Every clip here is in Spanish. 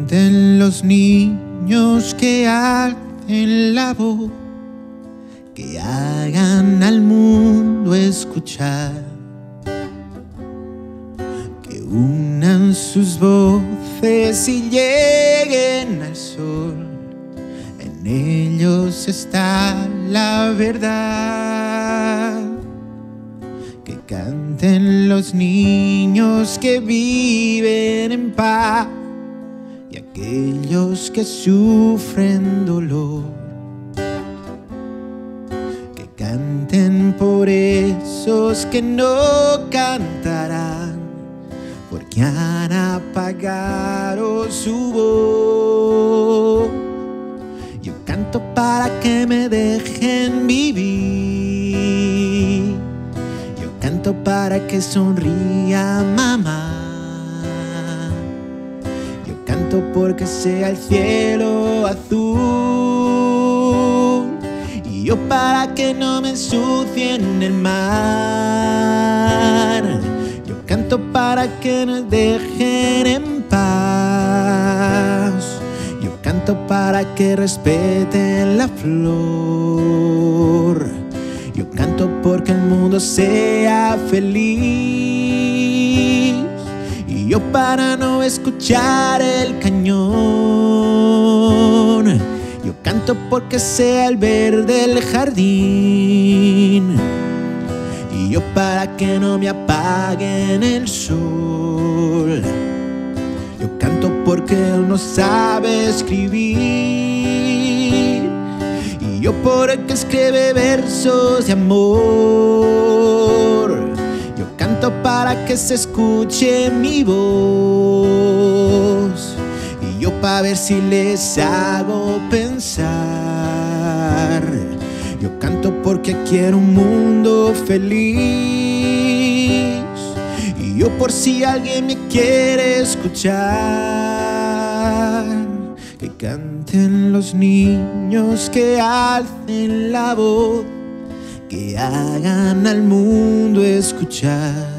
canten los niños, que alcen la voz, que hagan al mundo escuchar, que unan sus voces y lleguen al sol. En ellos está la verdad. Que canten los niños que viven en paz y aquellos que sufren dolor. Que canten por esos que no cantarán, porque han apagado su voz. Yo canto para que me dejen vivir. Yo canto para que sonría mamá. Yo canto porque sea el cielo azul. Y yo para que no me ensucien el mar. Yo canto para que nos dejen en paz. Yo canto para que respeten la flor. Yo canto porque el mundo sea feliz. Y yo para no escuchar el cañón. Yo canto porque sea el verde el jardín. Y yo para que no me apaguen el sol. Yo canto porque él no sabe escribir. Y yo por el que escribe versos de amor. Yo canto para que se escuche mi voz. Y yo para ver si les hago pensar. Yo canto porque quiero un mundo feliz. Y yo por si alguien me quiere escuchar. Que canten los niños, que alcen la voz, que hagan al mundo escuchar,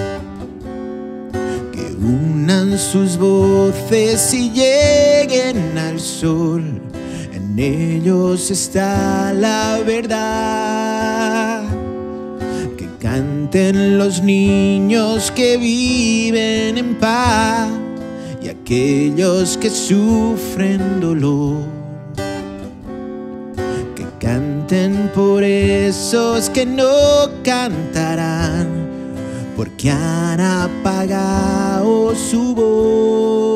que unan sus voces y lleguen al sol. En ellos está la verdad. Que canten los niños que viven en paz y aquellos que sufren dolor. Que canten por esos que no cantarán, porque han apagado su voz.